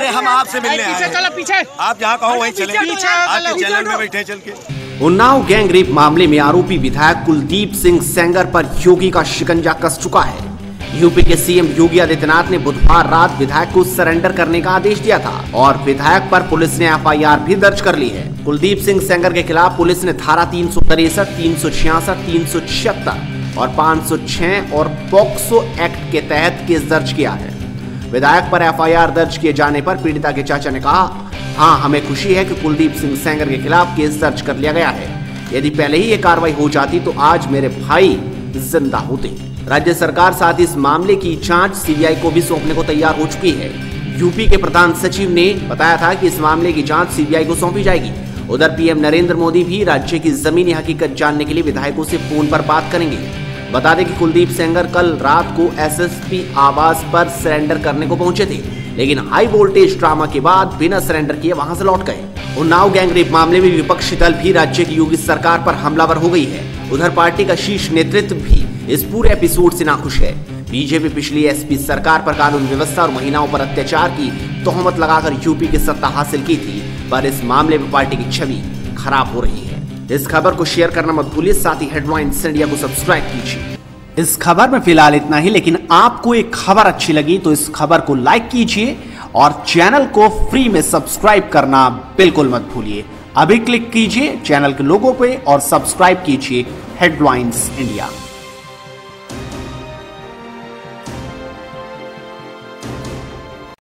अरे हम आपसे मिलने आए हैं। चलो पीछे, आप जहाँ कहो वहीं चले, आपके चैनल में बैठे चल के। उन्नाव गैंग रेप मामले में आरोपी विधायक कुलदीप सिंह सेंगर पर योगी का शिकंजा कस चुका है। यूपी के सीएम योगी आदित्यनाथ ने बुधवार रात विधायक को सरेंडर करने का आदेश दिया था और विधायक पर पुलिस ने एफआईआर भी दर्ज कर ली है। कुलदीप सिंह सेंगर के खिलाफ पुलिस ने धारा 363, 366, 376 और 506 और पॉक्सो एक्ट के तहत केस दर्ज किया है। विधायक पर एफआईआर दर्ज किए जाने पर पीड़िता के चाचा ने कहा, हाँ हमें खुशी है कि कुलदीप सिंह सेंगर के खिलाफ केस दर्ज कर लिया गया है। यदि पहले ही ये कार्रवाई हो जाती तो आज मेरे भाई जिंदा होते। राज्य सरकार साथ ही इस मामले की जांच सीबीआई को भी सौंपने को तैयार हो चुकी है। यूपी के प्रधान सचिव ने बताया था कि इस मामले की जांच सीबीआई को सौंपी जाएगी। उधर पीएम नरेंद्र मोदी भी राज्य की जमीनी हकीकत जानने के लिए विधायकों से फोन पर बात करेंगे। बता दें कि कुलदीप सेंगर कल रात को एसएसपी आवास पर सरेंडर करने को पहुंचे थे, लेकिन हाई वोल्टेज ड्रामा के बाद बिना सरेंडर किए वहां से लौट गए। उन्नाव गैंग रेप मामले में विपक्षी दल भी राज्य की योगी सरकार पर हमलावर हो गई है। उधर पार्टी का शीर्ष नेतृत्व भी इस पूरे एपिसोड से नाखुश है। बीजेपी पिछली एसपी सरकार पर कानून व्यवस्था और महिलाओं पर अत्याचार की तोहमत लगाकर यूपी की सत्ता हासिल की थी, पर इस मामले में पार्टी की छवि खराब हो रही है। इस खबर को शेयर करना मत भूलिए, साथ ही हेडलाइंस इंडिया को सब्सक्राइब कीजिए। इस खबर में फिलहाल इतना ही, लेकिन आपको एक खबर अच्छी लगी तो इस खबर को लाइक कीजिए और चैनल को फ्री में सब्सक्राइब करना बिल्कुल मत भूलिए। अभी क्लिक कीजिए चैनल के लोगो पे और सब्सक्राइब कीजिए हेडलाइंस इंडिया।